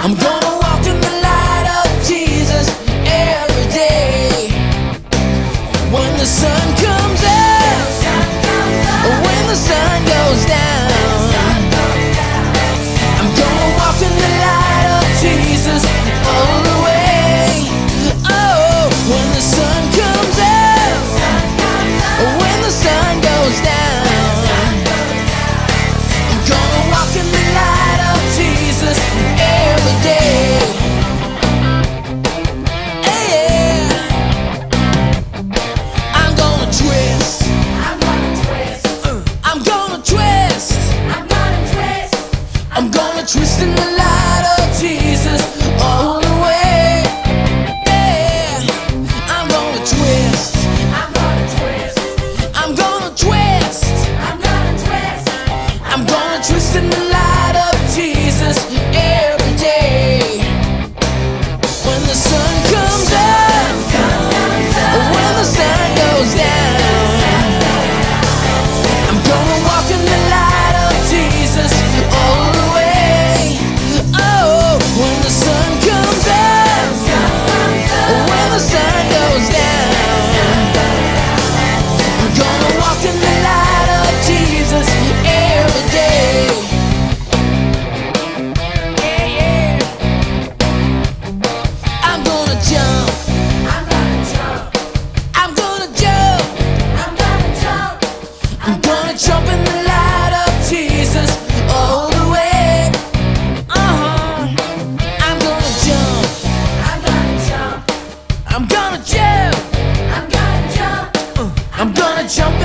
I'm gonna walk in the light of Jesus every day. When the sun comes up, when the sun goes down, I'm gonna walk in the light of Jesus all the way. Oh, when the sun comes up, when the sun goes down, I'm gonna walk in the light of Jesus every day. Yeah. I'm gonna twist. I'm gonna twist. I'm gonna twist. I'm gonna twist. I'm gonna twist in the light of Jesus all the way. Yeah. I'm gonna twist. I'm gonna twist. I'm gonna twist. I'm gonna twist. I'm gonna twist in the light of Jesus every day. When the sun comes up, when the sun goes down, I'm gonna walk in the light of Jesus all the way. Oh, when the sun comes up, when the sun goes down, I'm gonna walk in the light of Jesus every day. Yeah, yeah. I'm gonna jump. I'm gonna jump. I'm gonna jump. I'm gonna jump. I'm gonna jump in the light of Jesus all the way. I'm gonna jump. I'm gonna jump. I'm gonna jump. I'm gonna jump. I'm gonna jump